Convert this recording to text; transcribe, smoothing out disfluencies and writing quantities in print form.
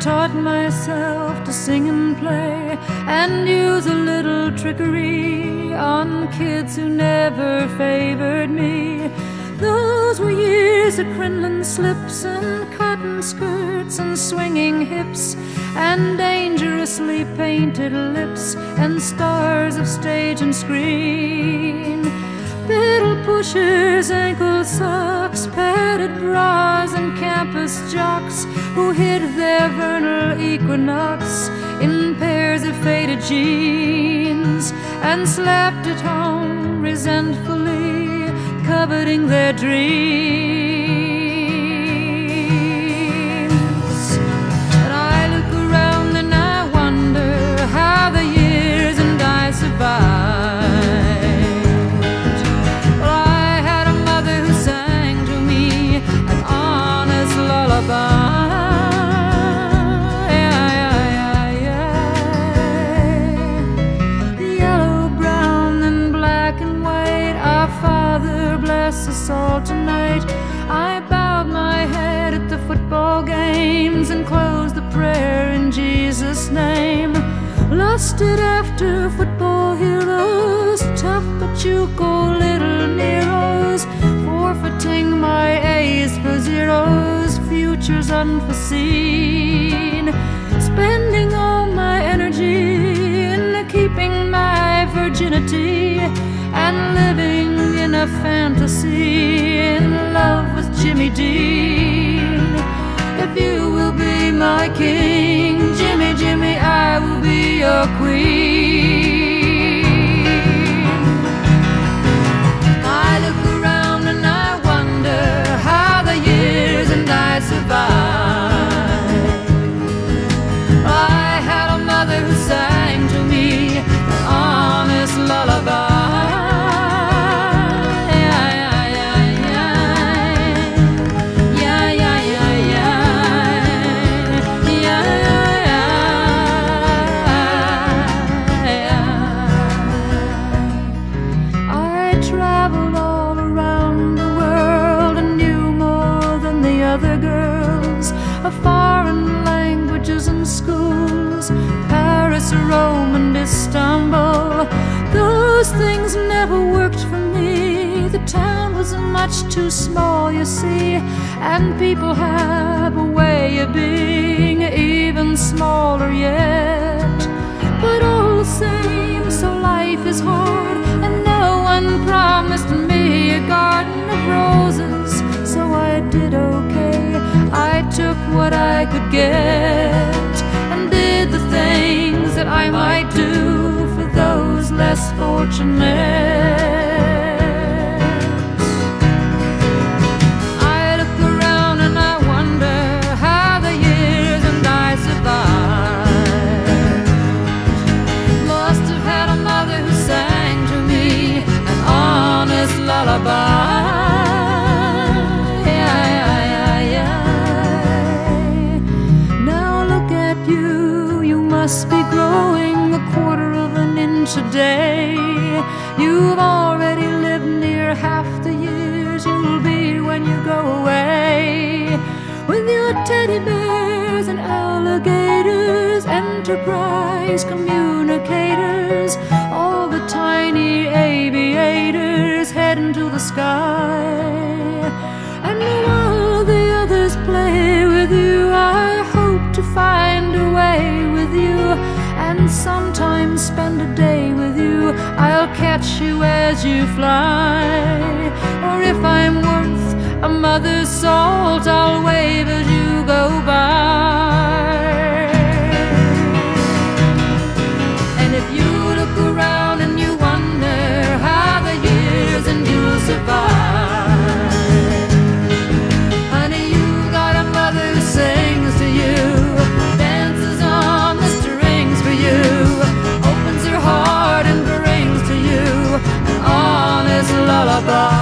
taught myself to sing and play and use a little trickery on kids who never favored me. Those were years of crinoline slips and cotton skirts and swinging hips and dangerously painted lips and stars of stage and screen. Pedal pushers, ankle socks, padded bras, and campus jocks who hid their vernal equinox in pairs of faded jeans and slapped at home resentfully, coveting their dreams. And I look around and I wonder how the years and I survived. Yellow, brown, and black and white, our Father bless us all tonight. I bowed my head at the football games and closed the prayer in Jesus' name. Lusted after football heroes, tough Pachuco, little Neroes, forfeiting my A's for zeros, futures unforeseen, spending all my energy in keeping my virginity and living in a fantasy, in love with Jimmy Dean. If you will be my king, Jimmy, Jimmy, I will be your queen. I look around and I wonder how the years and I survived. I had a mother who sang to me an honest lullaby. Other girls of foreign languages and schools, Paris, Rome, and Istanbul. Those things never worked for me. The town was much too small, you see, and people have a way of being even smaller yet. But all the same, so life is hard, and no one promised me a garden of roses. So I did okay, I took what I could get and did the things that I might do for those less fortunate. I look around and I wonder how the years and I survived. Must have had a mother who sang to me an honest lullaby. Must be growing a quarter of an inch a day. You've already lived near half the years you'll be when you go away. With your teddy bears and alligators, enterprise communicators, all the tiny aviators heading to the sky. And while the others play with you, I hope to find a way with you, and sometimes spend a day with you. I'll catch you as you fly, or if I'm worth a mother's salt, I'll wave as you go by. And if you look around and you wonder how the years and you'll survive, honey, you got a mother who sings to you, opens her heart and brings to you an honest lullaby.